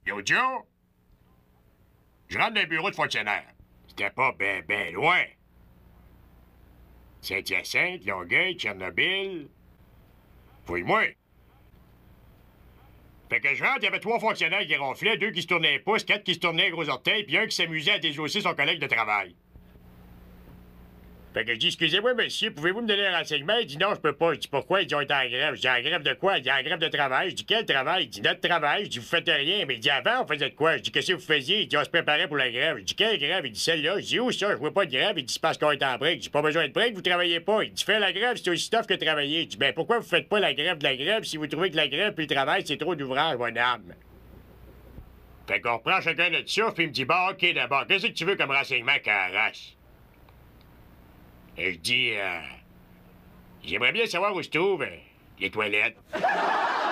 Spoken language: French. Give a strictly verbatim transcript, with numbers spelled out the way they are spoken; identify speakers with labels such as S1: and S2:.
S1: L'autre jour, je rentre dans un bureau de fonctionnaires. C'était pas ben, ben loin. Saint-Hyacinthe, Longueuil, Tchernobyl. Fouille-moi. Fait que je rentre, il y avait trois fonctionnaires qui ronflaient, deux qui se tournaient les pouces, quatre qui se tournaient les gros orteils, puis un qui s'amusait à désosser son collègue de travail. Fait que je dis, excusez-moi, monsieur, pouvez-vous me donner un renseignement? Il dit non, je peux pas. Je dis pourquoi? Ils ont été en grève. Je dis en grève de quoi? Il dit en grève de travail. Je dis quel travail? Il dit notre travail. Je dis vous faites rien. Mais il dit avant, on faisait de quoi? Je dis qu'est-ce que vous faisiez? Il dit on se préparait pour la grève. Je dis quelle grève? Il dit celle-là. Je dis où ça? Je vois pas de grève. Il dit c'est parce qu'on est en break. Je dis pas besoin de break, vous travaillez pas. Il dit fais la grève, c'est aussi tough que travailler. Je dis ben pourquoi vous faites pas la grève de la grève si vous trouvez que la grève puis le travail, c'est trop d'ouvrage, mon âme? Fait qu'on reprend chacun notre souffle, puis il me dit bon, ok, d'abord, qu'est-ce que tu veux comme renseignement, Carasse? Et je dis, euh, j'aimerais bien savoir où se trouvent euh, les toilettes.